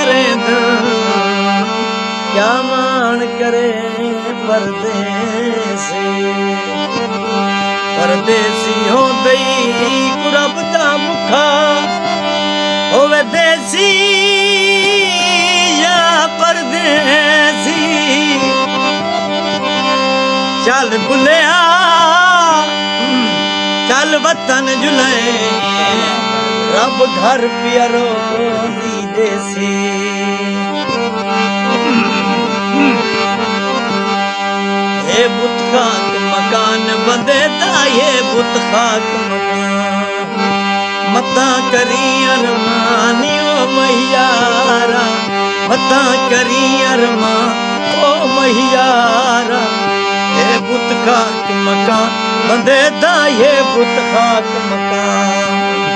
करे क्या मान करे परदेसी परदेसी हो दई कुरब दा मुखा होवे देसी या परदेसी चल बुलिया चल वतन जुले रब घर पियरो देसी ये बुत खाक मकान बंदे दा ये बुत खाक मकान मता करी अरमानी ओ मैयारा मता करी अरमा ओ मैयारा ये बुत खाक मकान बंदे दा ये बुत खाक मकान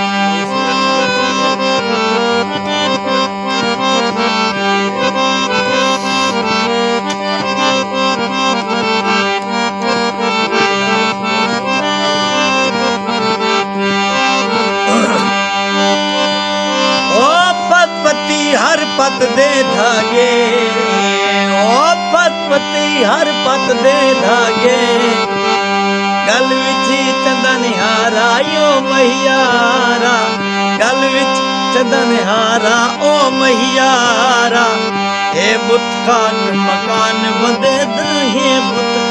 हर पत दे धागे ओ पति हर पत दे धागे गल विच चंदन हारा यो मैयारा गल विच चंदन हारा ओ मैयारा हे बुत खाक मकान बंदे दा हे बुत